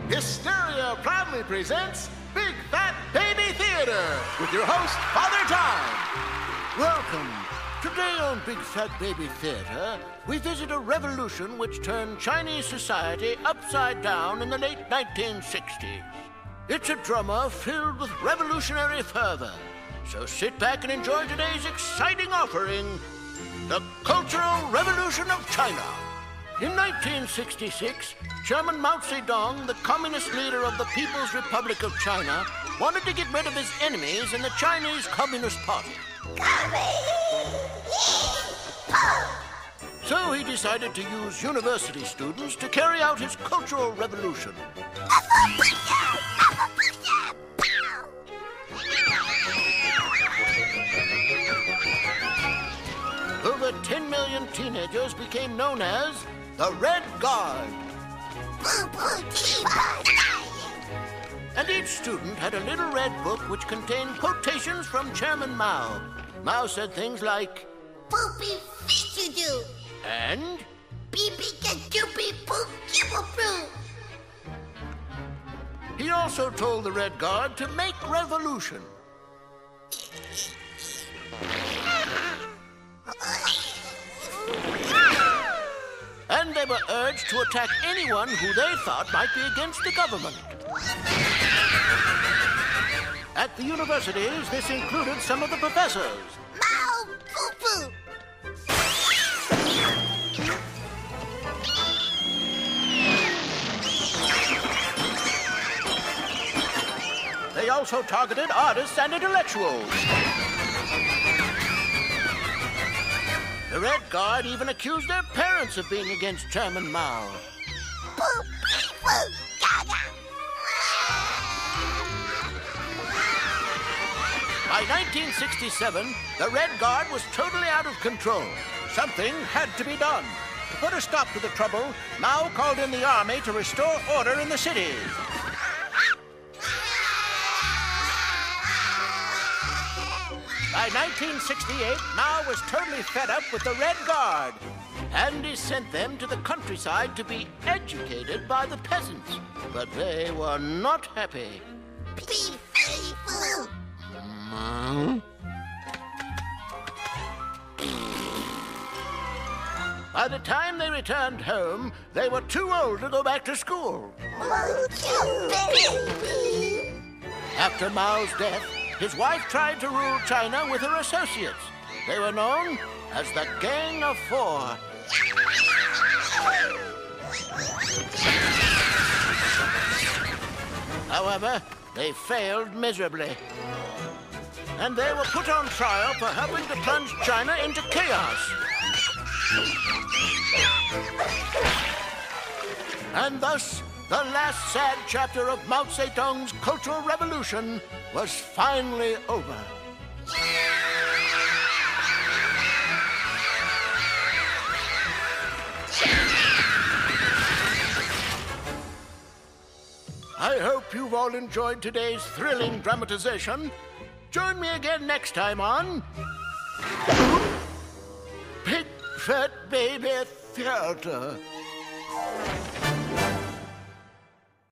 Histeria proudly presents Big Fat Baby Theater with your host, Father Time. Welcome. Today on Big Fat Baby Theater, we visit a revolution which turned Chinese society upside down in the late 1960s. It's a drama filled with revolutionary fervor. So sit back and enjoy today's exciting offering, The Cultural Revolution of China. In 1966, Chairman Mao Zedong, the communist leader of the People's Republic of China, wanted to get rid of his enemies in the Chinese Communist Party. So he decided to use university students to carry out his cultural revolution. Over 10 million teenagers became known as the Red Guard. And each student had a little red book which contained quotations from Chairman Mao. Mao said things like, "Poopy feet you do," and "Pee-pee get doopy poop kibble brew." He also told the Red Guard to make revolution. And they were urged to attack anyone who they thought might be against the government. At the universities, this included some of the professors. Mao poo-poo. They also targeted artists and intellectuals. The Red Guard even accused their parents of being against Chairman Mao. By 1967, the Red Guard was totally out of control. Something had to be done. To put a stop to the trouble, Mao called in the army to restore order in the cities. By 1968, Mao was totally fed up with the Red Guard, and he sent them to the countryside to be educated by the peasants. But they were not happy. Be faithful. By the time they returned home, they were too old to go back to school. After Mao's death, his wife tried to rule China with her associates. They were known as the Gang of Four. However, they failed miserably. And they were put on trial for helping to plunge China into chaos. And thus, the last sad chapter of Mao Zedong's Cultural Revolution was finally over. I hope you've all enjoyed today's thrilling dramatization. Join me again next time on Big Fat Baby Theater.